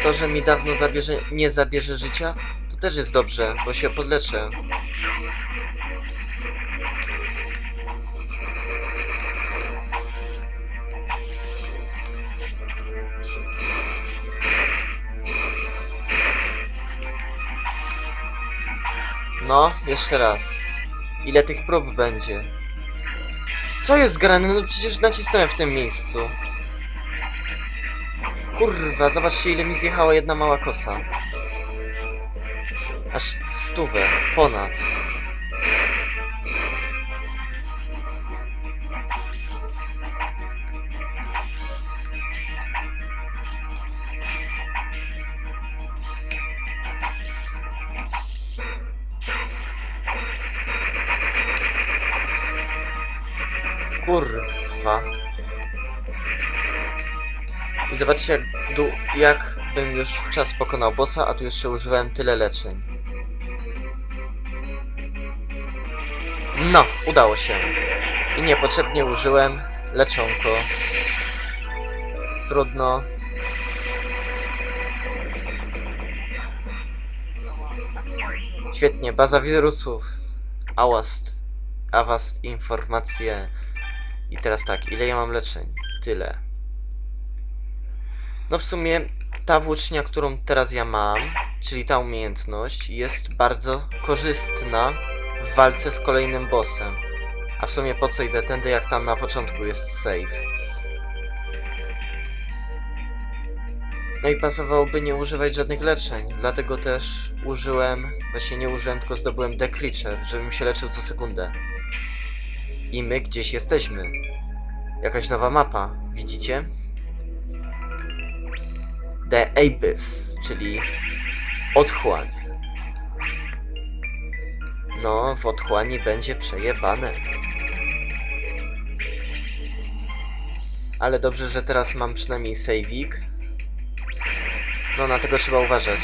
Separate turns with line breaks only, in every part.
To, że mi dawno nie zabierze życia, to też jest dobrze, bo się podleczę. No, jeszcze raz. Ile tych prób będzie? Co jest grane? No przecież nacisnąłem w tym miejscu. Kurwa, zobaczcie ile mi zjechała jedna mała kosa. Aż 100, ponad. Kurwa. I zobaczcie jak bym już w czas pokonał bossa, a tu jeszcze używałem tyle leczeń. No, udało się. I niepotrzebnie użyłem leczonko. Trudno. Świetnie, baza wirusów. Awast informacje. I teraz tak, ile ja mam leczeń? Tyle. No w sumie ta włócznia, którą teraz ja mam, czyli ta umiejętność, jest bardzo korzystna w walce z kolejnym bossem. A w sumie po co idę tędy, jak tam na początku jest save. No i pasowałoby nie używać żadnych leczeń, dlatego też użyłem, właśnie nie użyłem, tylko zdobyłem The Creature, żebym się leczył co sekundę. I my gdzieś jesteśmy. Jakaś nowa mapa, widzicie? The Abyss, czyli otchłań. No, w otchłani będzie przejebane. Ale dobrze, że teraz mam przynajmniej save'ik. No, na tego trzeba uważać.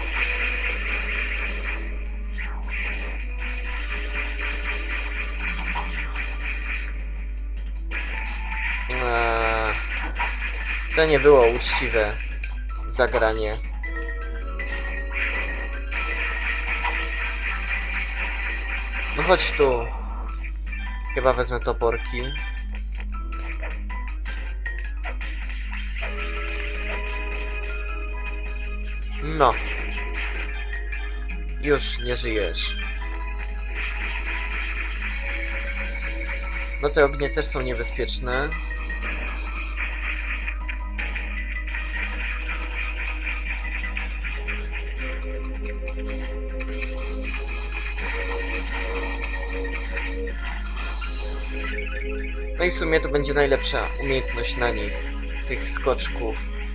To nie było uczciwe zagranie. No chodź tu. Chyba wezmę toporki. No. Już nie żyjesz. No te ognie też są niebezpieczne. No i w sumie to będzie najlepsza umiejętność na nich, tych skoczków.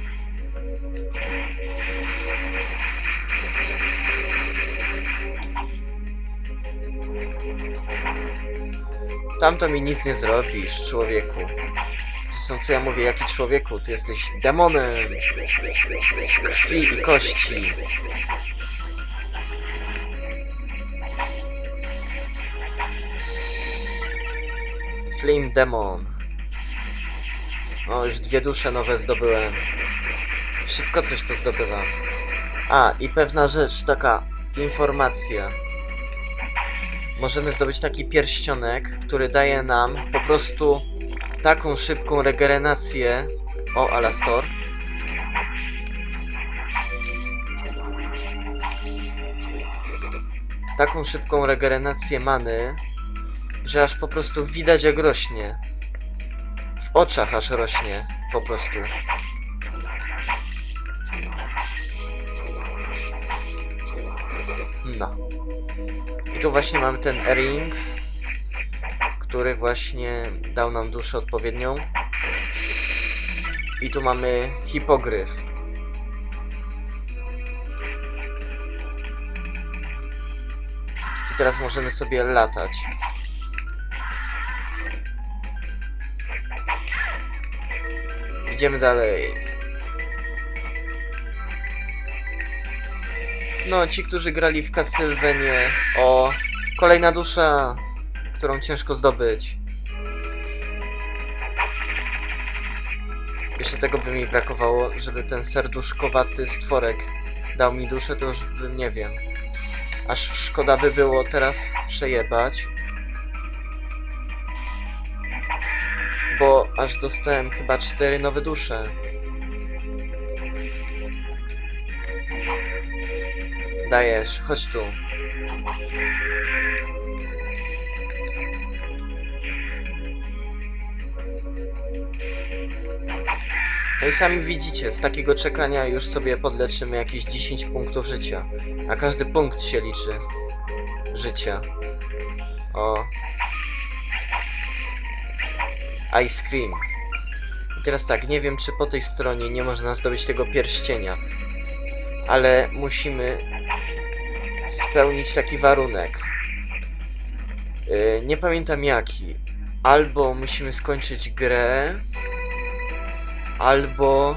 Tamto mi nic nie zrobisz, człowieku. Zresztą co ja mówię, jaki człowieku? Ty jesteś demonem z krwi i kości. Flame Demon. O, już 2 dusze nowe zdobyłem. Szybko coś to zdobywam. A, i pewna rzecz, taka informacja. Możemy zdobyć taki pierścionek, który daje nam po prostu taką szybką regenerację. O, Alastor. Taką szybką regenerację many, że aż po prostu widać jak rośnie. W oczach aż rośnie, po prostu. No. I tu właśnie mamy ten Rings, który właśnie dał nam duszę odpowiednią. I tu mamy hipogryf. I teraz możemy sobie latać. Idziemy dalej. No, ci, którzy grali w Castlevanię. O, kolejna dusza, którą ciężko zdobyć. Jeszcze tego by mi brakowało, żeby ten serduszkowaty stworek dał mi duszę, to już bym nie wiem. Aż szkoda by było teraz przejebać. Bo aż dostałem chyba 4 nowe dusze. Dajesz, chodź tu. No i sami widzicie, z takiego czekania już sobie podleczymy jakieś 10 punktów życia. A każdy punkt się liczy. Życia. O. Ice cream. I teraz tak, nie wiem czy po tej stronie nie można zdobyć tego pierścienia. Ale musimy spełnić taki warunek. Nie pamiętam jaki. Albo musimy skończyć grę, albo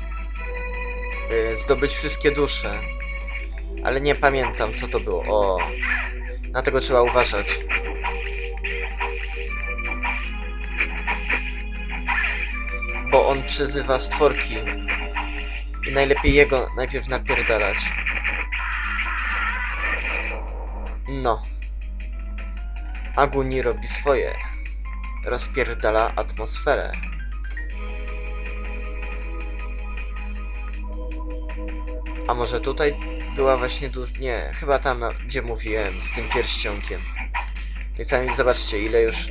zdobyć wszystkie dusze. Ale nie pamiętam co to było. O, na tego trzeba uważać. Bo on przyzywa stworki. I najlepiej jego najpierw napierdalać. No. Aguni robi swoje. Rozpierdala atmosferę. A może tutaj była właśnie nie, chyba tam, gdzie mówiłem, z tym pierścionkiem. I sami zobaczcie, ile już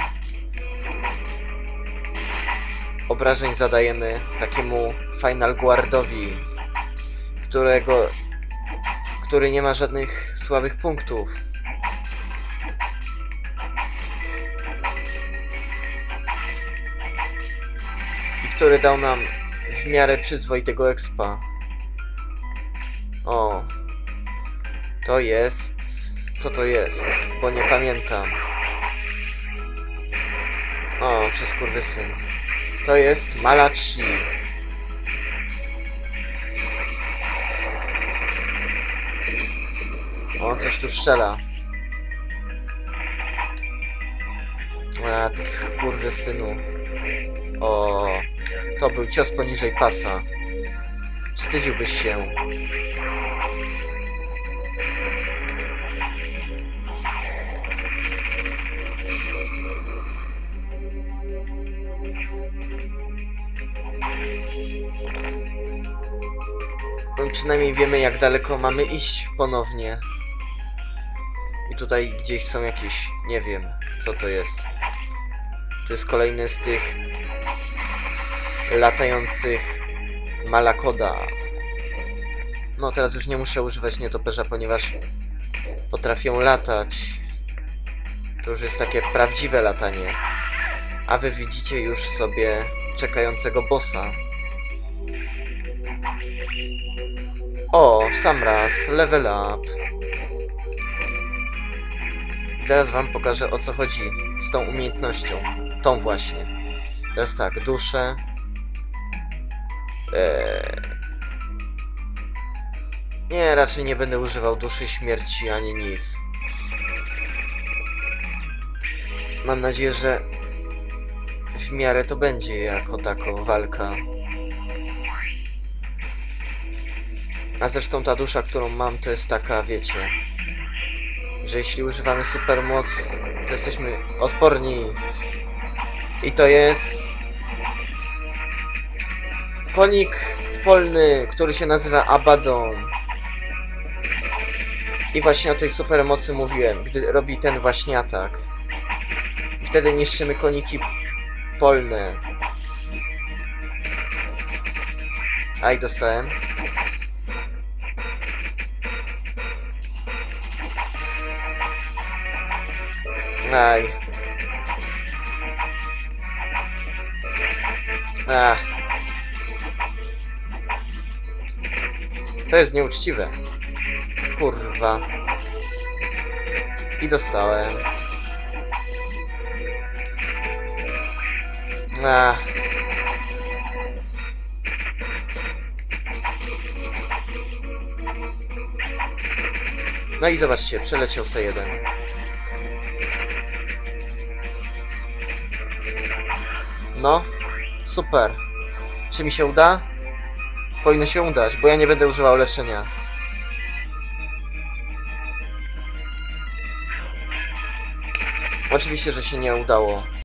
obrażeń zadajemy takiemu Final Guardowi, który nie ma żadnych słabych punktów. I który dał nam w miarę przyzwoitego expa. O, to jest... Co to jest? Bo nie pamiętam. O, przeskurwysyn. To jest Malachi. O, coś tu strzela. A, to jest skurwysynu. O, to był cios poniżej pasa. Wstydziłbyś się. No, przynajmniej wiemy jak daleko mamy iść ponownie. I tutaj gdzieś są jakieś... nie wiem co to jest. To jest kolejny z tych latających Malakoda. No teraz już nie muszę używać nietoperza, ponieważ potrafią latać. To już jest takie prawdziwe latanie. A wy widzicie już sobie czekającego bossa. O, w sam raz, level up. Zaraz wam pokażę o co chodzi z tą umiejętnością. Tą właśnie. Teraz tak, duszę. Nie, raczej nie będę używał duszy śmierci ani nic. Mam nadzieję, że w miarę to będzie jako tako walka. A zresztą ta dusza, którą mam, to jest taka, wiecie, że jeśli używamy supermoc, to jesteśmy odporni. I to jest konik polny, który się nazywa Abaddon. I właśnie o tej supermocy mówiłem, gdy robi ten właśnie atak. I wtedy niszczymy koniki polne. Aj, dostałem. Aj. Ach. To jest nieuczciwe. Kurwa. I dostałem. Ach. No i zobaczcie, przeleciał se jeden. No, super. Czy mi się uda? Powinno się udać, bo ja nie będę używał leczenia. Oczywiście, że się nie udało.